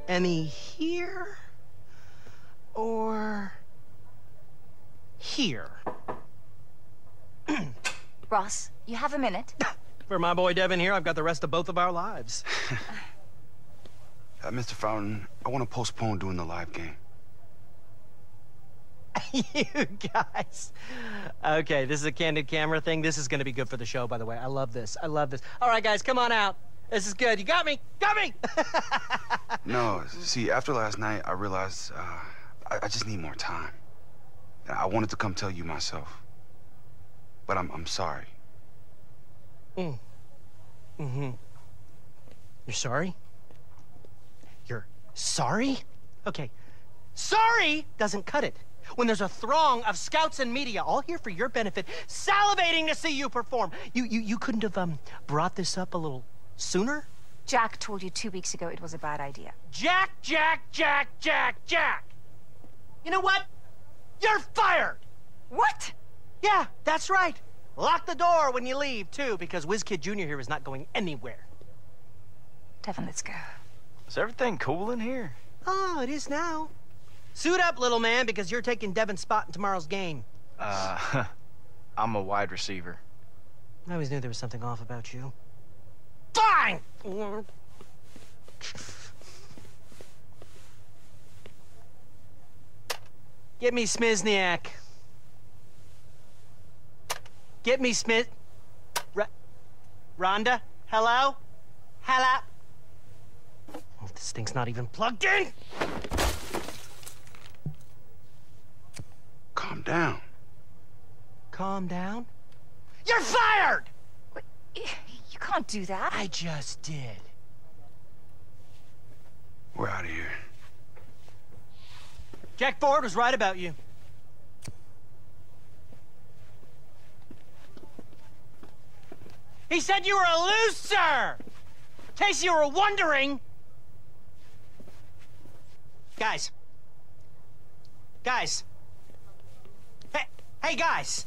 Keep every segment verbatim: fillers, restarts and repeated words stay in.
any here or here? Ross, you have a minute? For my boy Devin here, I've got the rest of both of our lives. uh, Mister Fountain, I want to postpone doing the live game. You guys. Okay, this is a candid camera thing. This is going to be good for the show, by the way. I love this. I love this. All right, guys, come on out. This is good. You got me. Got me. No, see, after last night, I realized uh, I, I just need more time. I wanted to come tell you myself. But I'm, I'm sorry. Mm. Mm-hmm. You're sorry? You're sorry? Okay. Sorry doesn't cut it. When there's a throng of scouts and media all here for your benefit, salivating to see you perform. You you you couldn't have um brought this up a little sooner? Jack told you two weeks ago it was a bad idea. Jack, Jack, Jack, Jack, Jack! You know what? You're fired! What? Yeah, that's right. Lock the door when you leave, too, because WizKid Junior here is not going anywhere. Devin, let's go. Is everything cool in here? Oh, it is now. Suit up, little man, because you're taking Devin's spot in tomorrow's game. Uh, I'm a wide receiver. I always knew there was something off about you. Fine! Get me Smizniak. Get me Smith... R Rhonda? Hello? Hello? Oh, this thing's not even plugged in! Calm down. Calm down? You're fired! Wait, you can't do that. I just did. We're out of here. Jack Ford was right about you. He said you were a loser! In case you were wondering. Guys. Guys. Hey, hey guys.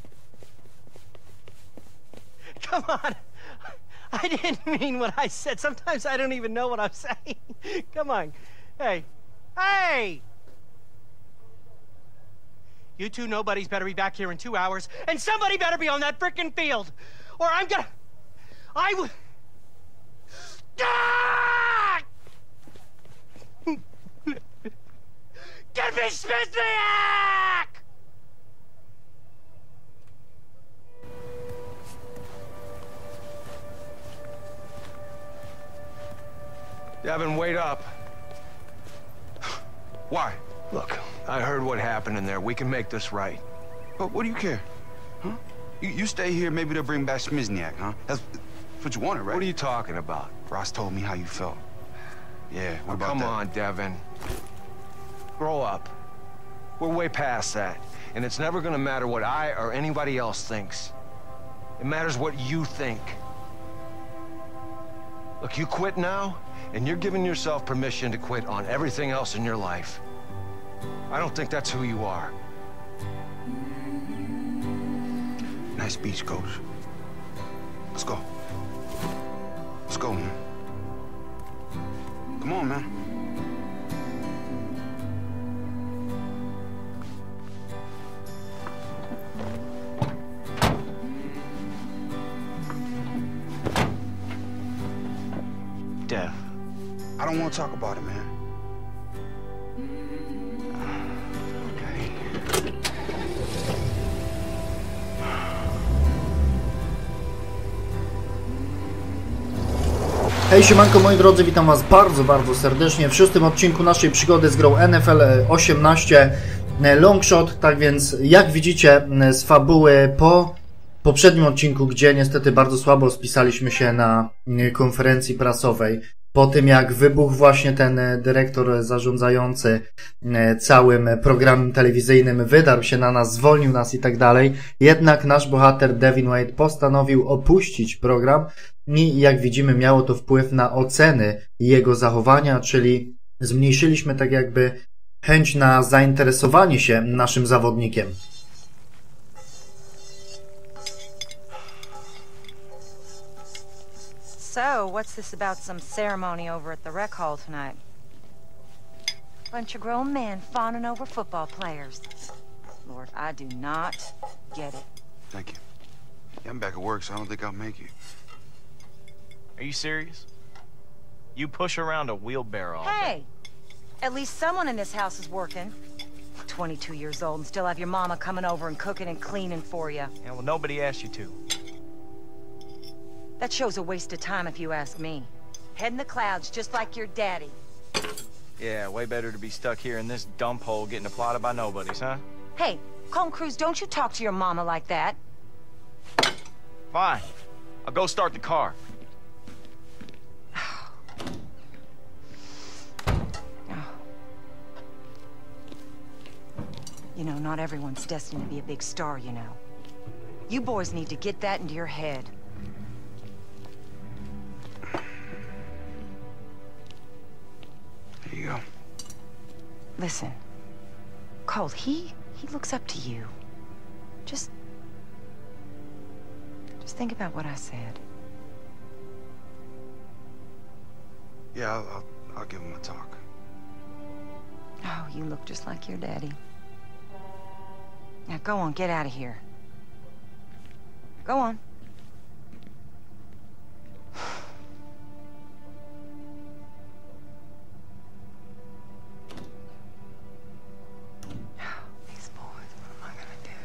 Come on. I didn't mean what I said. Sometimes I don't even know what I'm saying. Come on. Hey. Hey! You two nobodies better be back here in two hours, and somebody better be on that frickin' field, or I'm gonna... I would... Ah! Give me Smizniak! Devin, wait up. Why? Look, I heard what happened in there. We can make this right. But what do you care? Huh? You, you stay here, maybe they'll bring back Smizniak, huh? That's, that's what you wanted, right? What are you talking about? Ross told me how you felt. Yeah, what Oh, about come that? on, Devin. Grow up. We're way past that. And it's never gonna matter what I or anybody else thinks. It matters what you think. Look, you quit now, and you're giving yourself permission to quit on everything else in your life. I don't think that's who you are. Nice speech, Coach. Let's go. Let's go, man. Come on, man. Dev. I don't want to talk about it, man. Hej, siemanko moi drodzy, witam was bardzo, bardzo serdecznie w szóstym odcinku naszej przygody z grą N F L osiemnaście Longshot. Tak więc, jak widzicie z fabuły po poprzednim odcinku, gdzie niestety bardzo słabo spisaliśmy się na konferencji prasowej, po tym jak wybuchł właśnie ten dyrektor zarządzający całym programem telewizyjnym, wydarł się na nas, zwolnił nas i tak dalej, jednak nasz bohater Devin Wade postanowił opuścić program i jak widzimy miało to wpływ na oceny jego zachowania, czyli zmniejszyliśmy tak jakby chęć na zainteresowanie się naszym zawodnikiem. So, what's this about some ceremony over at the rec hall tonight? Bunch of grown men fawning over football players. Lord, I do not get it. Thank you. Yeah, I'm back at work, so I don't think I'll make it. Are you serious? You push around a wheelbarrow all day. Hey! At least someone in this house is working. twenty-two years old and still have your mama coming over and cooking and cleaning for you. Yeah, well, nobody asked you to. That shows a waste of time if you ask me. Head in the clouds just like your daddy. Yeah, way better to be stuck here in this dump hole getting applauded by nobodies, huh? Hey, Colton Cruz, don't you talk to your mama like that. Fine. I'll go start the car. You know, not everyone's destined to be a big star, you know. You boys need to get that into your head. Here you go. Listen, Colt, he, he looks up to you. Just... Just think about what I said. Yeah, I'll, I'll, I'll give him a talk. Oh, you look just like your daddy. Now go on, get out of here. Go on. These boys, what am I gonna do?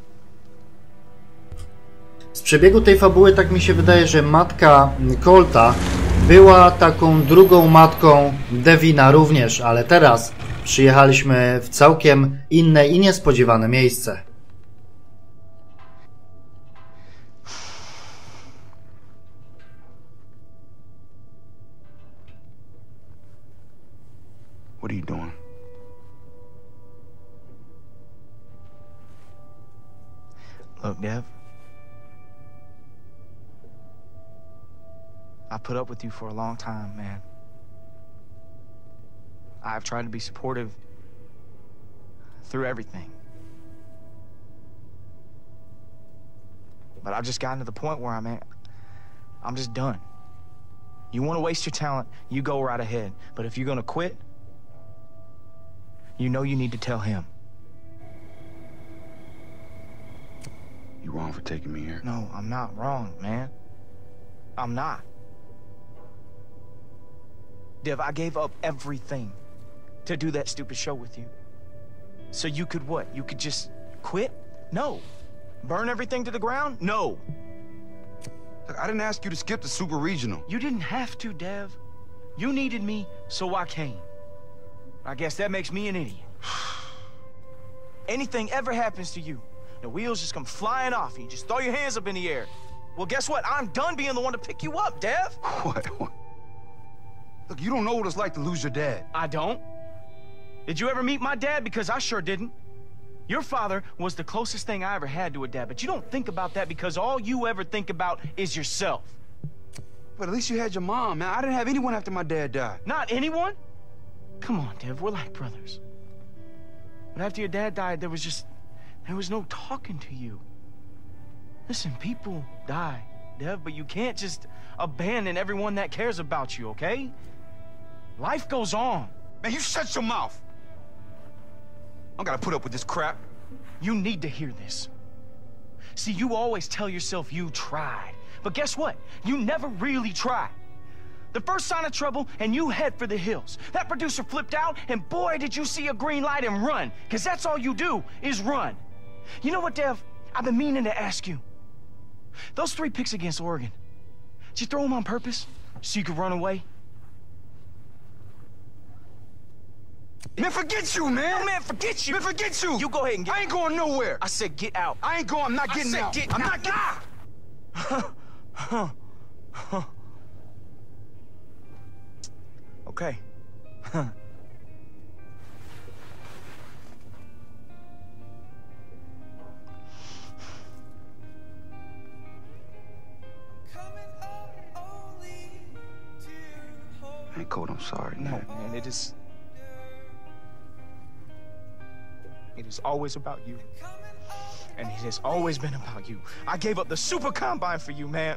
Z przebiegu tej fabuły tak mi się wydaje, że matka Colta była taką drugą matką Devina również, ale teraz przyjechaliśmy w całkiem inne i niespodziewane miejsce. What are you doing? Look, Dev. I put up with you for a long time, man. I've tried to be supportive through everything. But I've just gotten to the point where I'm at. I'm just done. You want to waste your talent, you go right ahead. But if you're going to quit, you know you need to tell him. You wrong for taking me here. No, I'm not wrong, man. I'm not. Dev, I gave up everything to do that stupid show with you. So you could what? You could just quit? No. Burn everything to the ground? No. Look, I didn't ask you to skip the Super Regional. You didn't have to, Dev. You needed me, so I came. I guess that makes me an idiot. Anything ever happens to you, the wheels just come flying off and you just throw your hands up in the air. Well, guess what? I'm done being the one to pick you up, Dev. What? What? Look, you don't know what it's like to lose your dad. I don't. Did you ever meet my dad? Because I sure didn't. Your father was the closest thing I ever had to a dad, but you don't think about that because all you ever think about is yourself. But at least you had your mom, man. I didn't have anyone after my dad died. Not anyone? Come on, Dev, we're like brothers. But after your dad died, there was just... there was no talking to you. Listen, people die, Dev, but you can't just abandon everyone that cares about you, okay? Life goes on. Man, you shut your mouth. I gotta put up with this crap. You need to hear this. See, you always tell yourself you tried. But guess what? You never really tried. The first sign of trouble, and you head for the hills. That producer flipped out, and boy, did you see a green light and run. Because that's all you do, is run. You know what, Dev? I've been meaning to ask you. Those three picks against Oregon, did you throw them on purpose so you could run away? Man, forget you, man. No, man, forget you. Man, forget you. You go ahead and get I ain't going nowhere. I said get out. I ain't going. I'm not getting I said out. Get I'm out. not getting Huh. Huh. Huh. Okay. Huh. Hey, Colt, I'm sorry, No, man. man, it is... It is always about you. And it has always been about you. I gave up the Super Combine for you, man.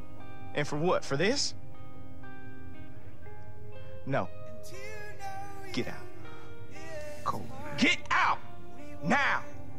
And for what? For this? No. Get out. Colt, man. Get out! Now!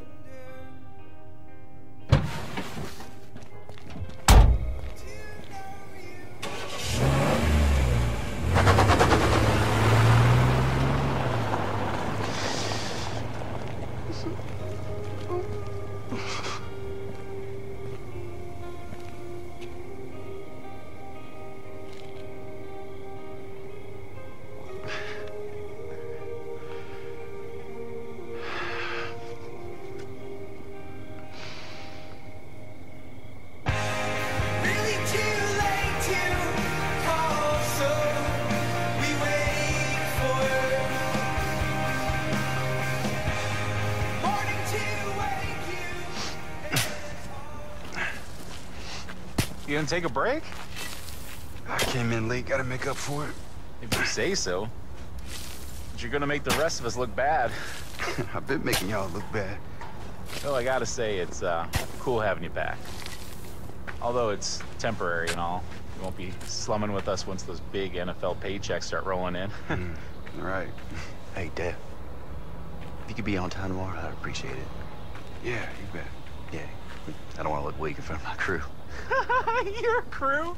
You gonna take a break? I came in late, gotta make up for it. If you say so. But you're gonna make the rest of us look bad. I've been making y'all look bad. Well, I gotta say, it's uh, cool having you back. Although it's temporary and all. You won't be slumming with us once those big N F L paychecks start rolling in. mm, right. Hey, Dad. If you could be on time tomorrow, I'd appreciate it. Yeah, you bet. Yeah. I don't want to look weak in front of my crew. Your crew?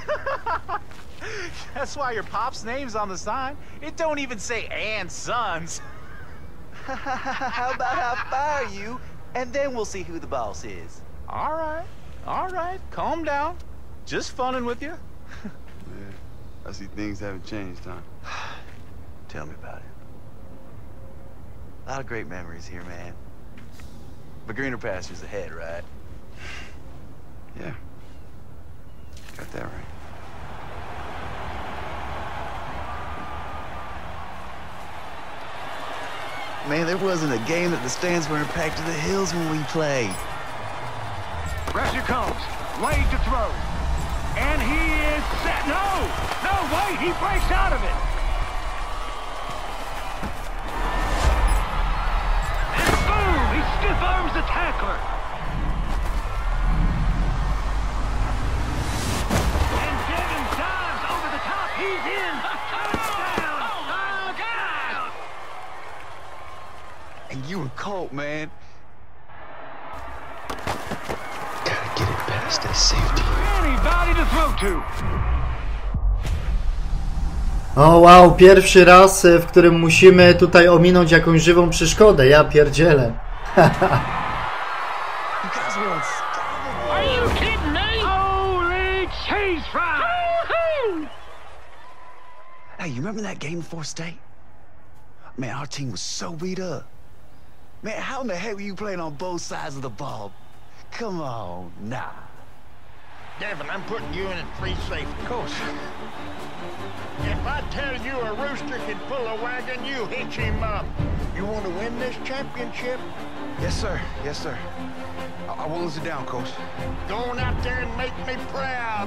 That's why your pop's name's on the sign. It don't even say "and sons." How about I fire you, and then we'll see who the boss is. All right, all right, calm down. Just funning with you. Yeah, I see things haven't changed, huh? Tell me about it. A lot of great memories here, man. But greener pastures ahead, right? Yeah. Got that right. Man, there wasn't a game that the stands weren't packed to the hills when we played. Pressure comes. Wade to throw. And he is set. No! No, wait! He breaks out of it! And boom! He stiff arms the tackler. And Devin dives over the top. He's in. Touchdown! Touchdown! And you were Colt, man. Gotta get it past that safety. Anybody to throw to. O wow, pierwszy raz, w którym musimy tutaj ominąć jakąś żywą przeszkodę. Ja pierdzielę. Are you kidding me? Holy cheese fries! Hey, you remember that game before state? Man, our team was so beat up. Man, how in the heck were you playing on both sides of the ball? Come on, nah. Devin, I'm putting you in at free safety. Coach. If I tell you a rooster can pull a wagon, you hitch him up. You want to win this championship? Yes, sir. Yes, sir. I, I won't lose it down, Coach. Go on out there and make me proud.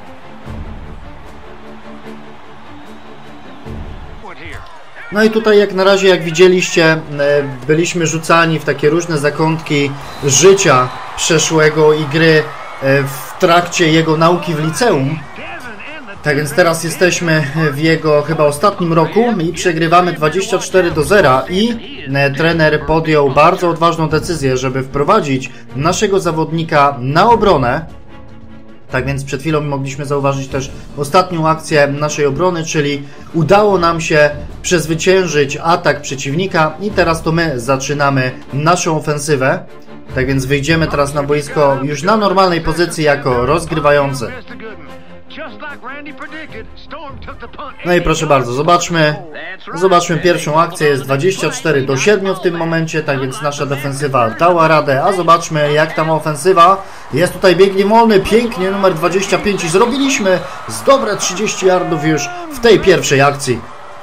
What here? No i tutaj jak na razie, jak widzieliście, byliśmy rzucani w takie różne zakątki życia przeszłego i gry w trakcie jego nauki w liceum. Tak więc teraz jesteśmy w jego chyba ostatnim roku i przegrywamy dwadzieścia cztery do zera i trener podjął bardzo odważną decyzję, żeby wprowadzić naszego zawodnika na obronę. Tak więc przed chwilą mogliśmy zauważyć też ostatnią akcję naszej obrony, czyli udało nam się przezwyciężyć atak przeciwnika i teraz to my zaczynamy naszą ofensywę. Tak więc wyjdziemy teraz na boisko już na normalnej pozycji jako rozgrywający. No i proszę bardzo, zobaczmy, zobaczmy pierwszą akcję, jest dwadzieścia cztery do siedmiu w tym momencie, tak więc nasza defensywa dała radę, a zobaczmy jak tam ofensywa, jest tutaj biegnie wolny, pięknie, numer dwadzieścia pięć i zrobiliśmy z dobre trzydzieści yardów już w tej pierwszej akcji.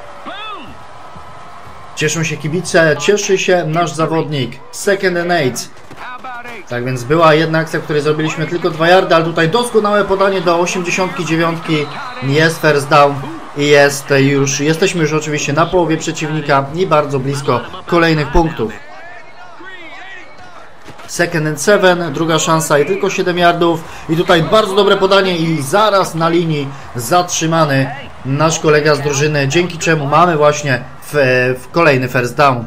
Cieszą się kibice, cieszy się nasz zawodnik, second and eight. Tak więc była jedna akcja, w której zrobiliśmy tylko dwa yardy, ale tutaj doskonałe podanie do osiemdziesiątki dziewiątki, jest first down i jest już, jesteśmy już oczywiście na połowie przeciwnika i bardzo blisko kolejnych punktów. Second and seven, druga szansa i tylko siedem yardów i tutaj bardzo dobre podanie i zaraz na linii zatrzymany nasz kolega z drużyny, dzięki czemu mamy właśnie w kolejny first down.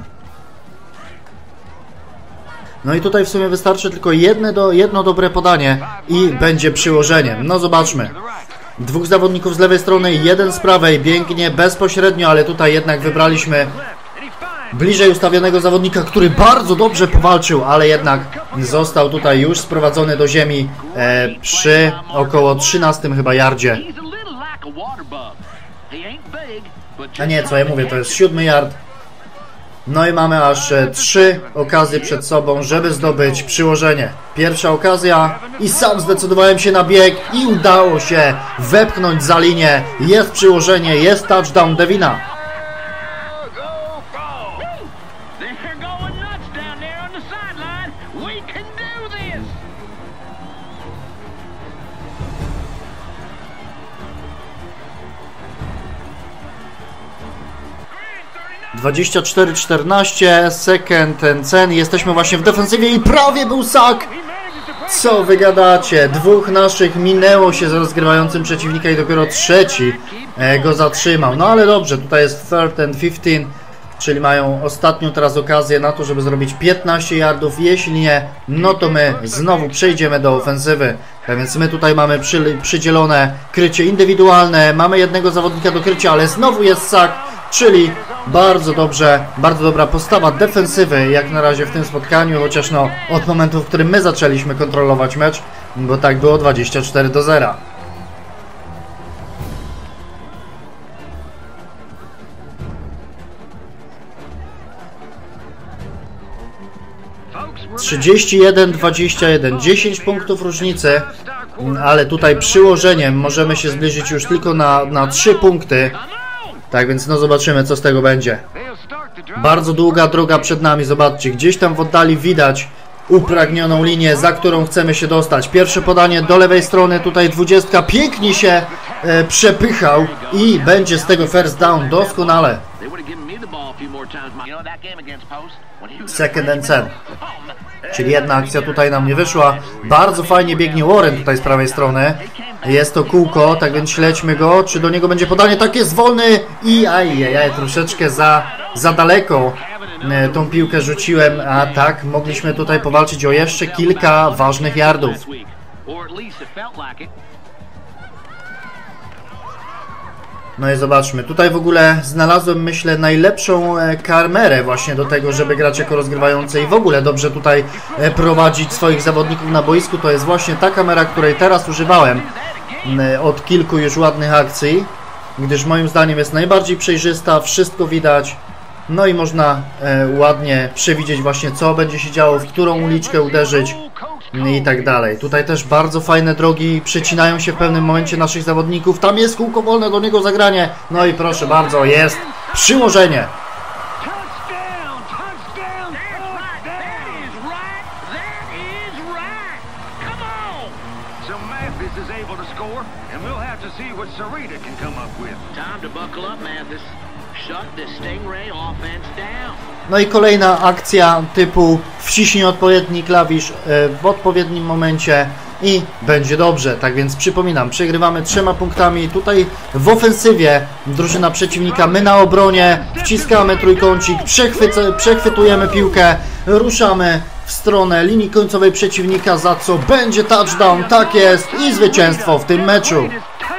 No i tutaj w sumie wystarczy tylko jedno, do, jedno dobre podanie i będzie przyłożenie. No zobaczmy. Dwóch zawodników z lewej strony, jeden z prawej, biegnie bezpośrednio, ale tutaj jednak wybraliśmy bliżej ustawionego zawodnika, który bardzo dobrze powalczył, ale jednak został tutaj już sprowadzony do ziemi e, przy około trzynastym chyba yardzie. A nie, co ja mówię, to jest siódmy yard. No i mamy aż trzy okazje przed sobą, żeby zdobyć przyłożenie. Pierwsza okazja i sam zdecydowałem się na bieg i udało się wepchnąć za linię. Jest przyłożenie, jest touchdown Devina. dwadzieścia cztery czternaście, second and ten. Jesteśmy właśnie w defensywie i prawie był sack. Co wy gadacie? Dwóch naszych minęło się z rozgrywającym przeciwnika i dopiero trzeci go zatrzymał. No ale dobrze, tutaj jest third and fifteen, czyli mają ostatnią teraz okazję na to, żeby zrobić piętnaście yardów. Jeśli nie, no to my znowu przejdziemy do ofensywy. Tak więc my tutaj mamy przy, przydzielone krycie indywidualne, mamy jednego zawodnika do krycia, ale znowu jest sack, czyli bardzo dobrze, bardzo dobra postawa defensywy jak na razie w tym spotkaniu, chociaż no od momentu, w którym my zaczęliśmy kontrolować mecz, bo tak było dwadzieścia cztery do zera. trzydzieści jeden dwadzieścia jeden, dziesięć punktów różnicy, ale tutaj przyłożeniem możemy się zbliżyć już tylko na, na trzy punkty. Tak więc no zobaczymy, co z tego będzie. Bardzo długa droga przed nami, zobaczcie, gdzieś tam w oddali widać upragnioną linię, za którą chcemy się dostać. Pierwsze podanie do lewej strony, tutaj dwudziestka pięknie się e, przepychał i będzie z tego first down doskonale. Second and ten. Czyli jedna akcja tutaj nam nie wyszła. Bardzo fajnie biegnie Warren tutaj z prawej strony. Jest to kółko, tak więc śledźmy go. Czy do niego będzie podanie? Tak jest, wolny i ajajaj, troszeczkę za, za daleko tą piłkę rzuciłem. A tak, mogliśmy tutaj powalczyć o jeszcze kilka ważnych yardów. No i zobaczmy, tutaj w ogóle znalazłem, myślę, najlepszą kamerę właśnie do tego, żeby grać jako rozgrywający i w ogóle dobrze tutaj prowadzić swoich zawodników na boisku. To jest właśnie ta kamera, której teraz używałem od kilku już ładnych akcji, gdyż moim zdaniem jest najbardziej przejrzysta, wszystko widać, no i można ładnie przewidzieć właśnie, co będzie się działo, w którą uliczkę uderzyć i tak dalej. Tutaj też bardzo fajne drogi przecinają się w pewnym momencie naszych zawodników. Tam jest kółko wolne, do niego zagranie. No i proszę bardzo, jest przyłożenie. No i kolejna akcja typu wciśnij odpowiedni klawisz w odpowiednim momencie i będzie dobrze. Tak więc przypominam, przegrywamy trzema punktami. Tutaj w ofensywie drużyna przeciwnika, my na obronie, wciskamy trójkącik, przechwytujemy piłkę, ruszamy w stronę linii końcowej przeciwnika, za co będzie touchdown, tak jest, i zwycięstwo w tym meczu.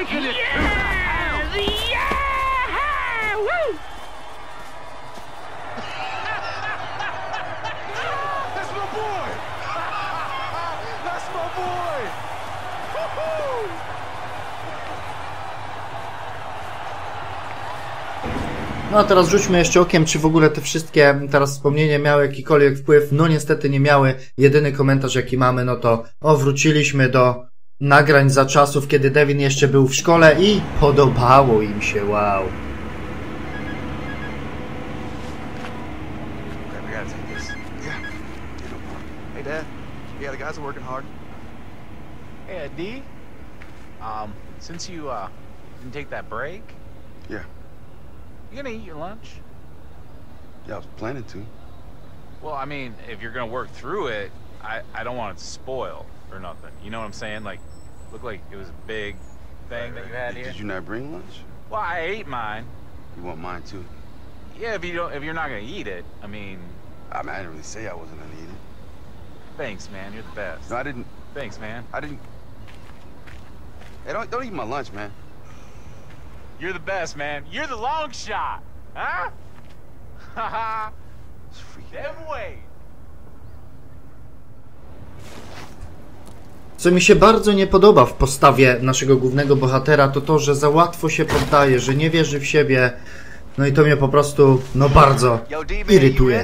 No a teraz rzućmy jeszcze okiem, czy w ogóle te wszystkie teraz wspomnienia miały jakikolwiek wpływ. No niestety nie miały. Jedyny komentarz jaki mamy, no to o, wróciliśmy do nagrań za czasów, kiedy Devin jeszcze był w szkole i podobało im się, wow. Hey Dad, yeah, the guys are working hard. Hey D, um, since you uh didn't take that break. Yeah. You gonna eat your lunch? Yeah, I was planning to. Well, I mean, if you're gonna work through it, I, I don't want it to spoil or nothing. You know what I'm saying? Like, looked like it was a big thing that you had here. Did you not bring lunch? Well, I ate mine. You want mine too? Yeah, if you don't, if you're not gonna eat it, I mean. I mean, I didn't really say I wasn't gonna eat it. Thanks, man. You're the best. No, I didn't. Thanks, man. I didn't. Hey, don't don't eat my lunch, man. You're the best, man. You're the long shot, huh? Haha. Them way. Co mi się bardzo nie podoba w postawie naszego głównego bohatera, to to, że za łatwo się poddaje, że nie wierzy w siebie. No i to mnie po prostu, no bardzo irytuje.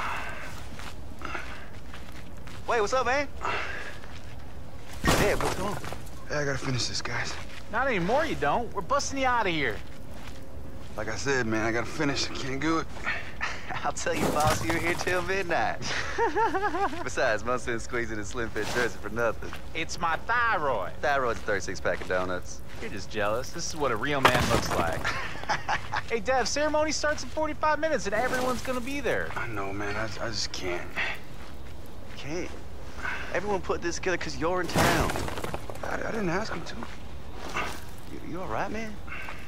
Wait, what's up, man? Yeah, what's going on? Hey, I gotta finish this, guys. Not anymore, you don't. We're busting you out of here. Like I said, man, I gotta finish. I can't do it. I'll tell you, boss, you're here till midnight. Besides, Mom been squeezing a slim fit jersey for nothing. It's my thyroid. Thyroid's a thirty-six pack of donuts. You're just jealous. This is what a real man looks like. Hey, Dev, ceremony starts in forty-five minutes and everyone's gonna be there. I know, man. I, I just can't. Can't. Everyone put this together because you're in town. I, I didn't ask him to. You, you all right, man?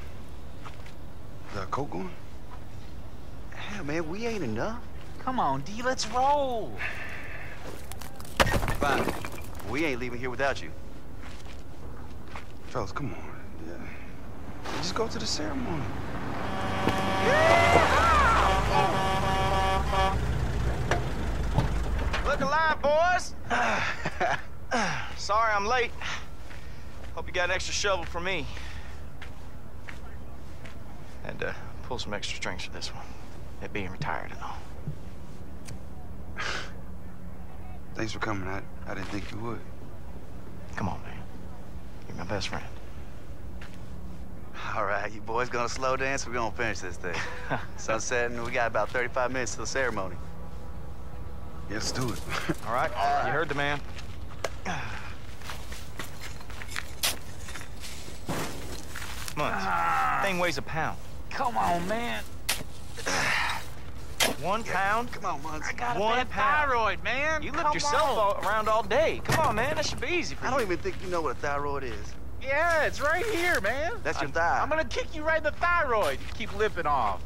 The coke going? Hell, man, we ain't enough. Come on, D, let's roll. Fine. We ain't leaving here without you. Fellas, come on. Yeah. Just go to the ceremony. Look alive, boys! Sorry I'm late. Hope you got an extra shovel for me. And uh, pull some extra strings for this one. It being retired and all. Thanks for coming. I, I didn't think you would. Come on, man. You're my best friend. All right, you boys gonna slow dance? We're gonna finish this thing. Sun's setting. We got about thirty-five minutes to the ceremony. Yeah, let's do it. All right, you heard the man. Months. Thing weighs a pound. Come on, man. One pound? Come on, Munz. I got a One bad pound. thyroid, man. You lift Come yourself on. all, around all day. Come on, man. That should be easy for I you. don't even think you know what a thyroid is. Yeah, it's right here, man. That's your I'm, thigh. I'm gonna kick you right in the thyroid. You keep lipping off.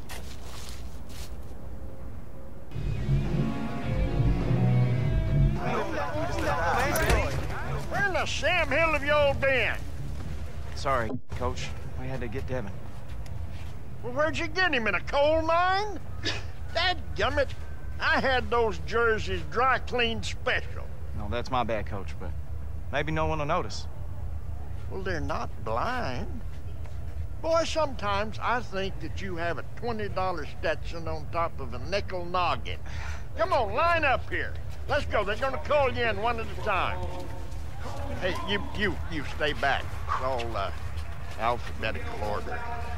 Where in the Sam Hill have y'all been? Sorry, Coach. I had to get Devin. Well, where'd you get him, in a coal mine? Dadgummit, I had those jerseys dry cleaned special. No, that's my bad, Coach, but maybe no one will notice. Well, they're not blind. Boy, sometimes I think that you have a twenty dollar Stetson on top of a nickel noggin. Come on, line up here. Let's go. They're gonna call you in one at a time. Hey, you, you, you stay back. It's all uh, alphabetical order.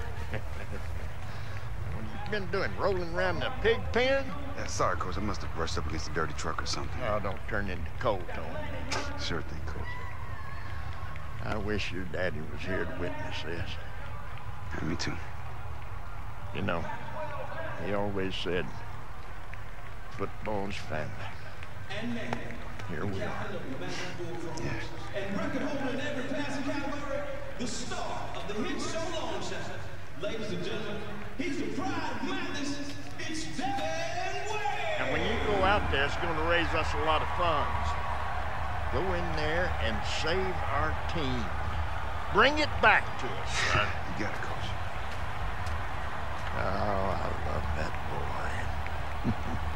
What you been doing? Rolling around the pig pen? Yeah, sorry, Coach. I must have brushed up against a dirty truck or something. Oh, don't turn into cold, Tony. Sure thing, Coach. I wish your daddy was here to witness this. Yeah, me too. You know, he always said, football's family. Here we are. Yeah. And record holder in every passing category, the star of the hit show Long Shot. Ladies and gentlemen, he's the pride of madness. It's Devin Wade. And when you go out there, it's going to raise us a lot of funds. Go in there and save our team. Bring it back to us, son. You got it, Coach. Oh, I love that boy.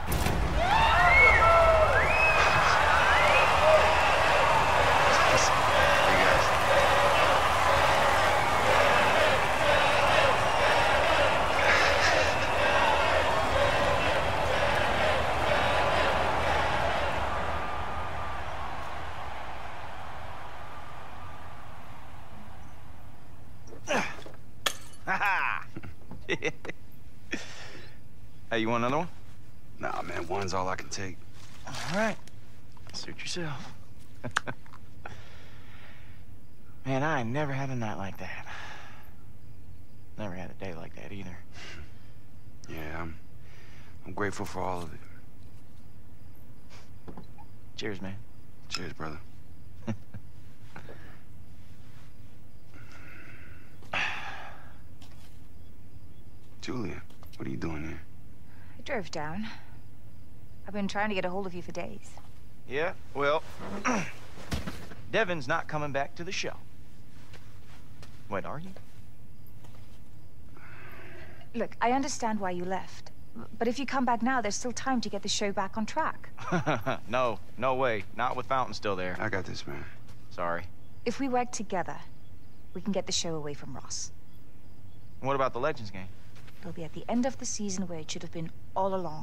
Hey, you want another one? Nah, man, one's all I can take. All right. Suit yourself. Man, I ain't never had a night like that. Never had a day like that either. Yeah, I'm, I'm grateful for all of it. Cheers, man. Cheers, brother. Julia, what are you doing here? I drove down. I've been trying to get a hold of you for days. Yeah, well, Devin's not coming back to the show. Wait, are you? Look, I understand why you left. But if you come back now, there's still time to get the show back on track. No, no way. Not with Fountain still there. I got this, man. Sorry. If we work together, we can get the show away from Ross. What about the Legends game? It'll be at the end of the season where it should have been all along.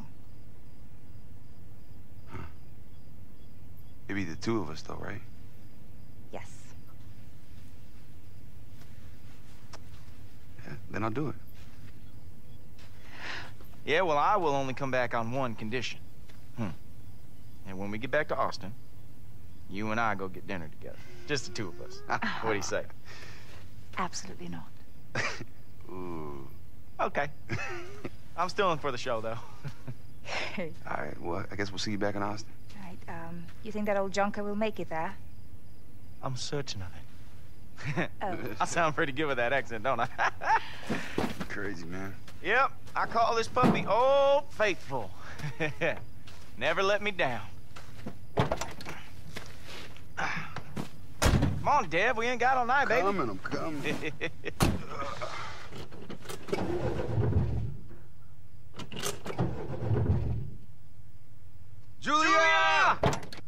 Huh. It'd be the two of us, though, right? Yes. Yeah, then I'll do it. Yeah, well, I will only come back on one condition. Hmm. And when we get back to Austin, you and I go get dinner together. Just the two of us. What do you say? Absolutely not. Ooh. Okay. I'm still in for the show, though. All right, well, I guess we'll see you back in Austin. All right, um, you think that old junker will make it there? I'm certain of it. Oh. I sound pretty good with that accent, don't I? Crazy, man. Yep, I call this puppy Old Faithful. Never let me down. Come on, Dev, we ain't got all night, baby. Coming, I'm coming. Julia!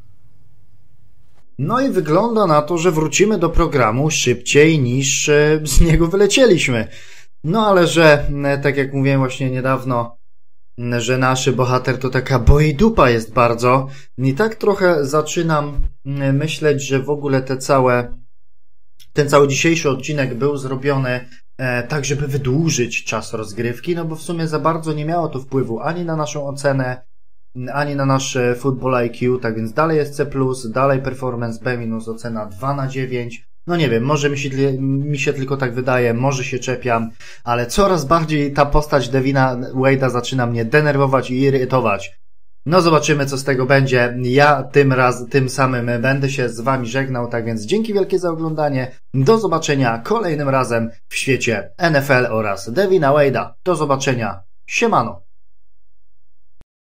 No i wygląda na to, że wrócimy do programu szybciej niż e, z niego wylecieliśmy. No ale że, e, tak jak mówiłem właśnie niedawno, e, że nasz bohater to taka boidupa jest bardzo. I tak trochę zaczynam e, myśleć, że w ogóle te całe, ten cały dzisiejszy odcinek był zrobiony e, tak, żeby wydłużyć czas rozgrywki, no bo w sumie za bardzo nie miało to wpływu ani na naszą ocenę, ani na nasz Football I Q, tak więc dalej jest C plus, dalej performance B minus, ocena dwa na dziewięć. No nie wiem, może mi się, mi się tylko tak wydaje, może się czepiam, ale coraz bardziej ta postać Devina Wade'a zaczyna mnie denerwować i irytować. No zobaczymy, co z tego będzie. Ja tym raz, tym samym będę się z wami żegnał, tak więc dzięki wielkie za oglądanie. Do zobaczenia kolejnym razem w świecie N F L oraz Devina Wade'a. Do zobaczenia. Siemano.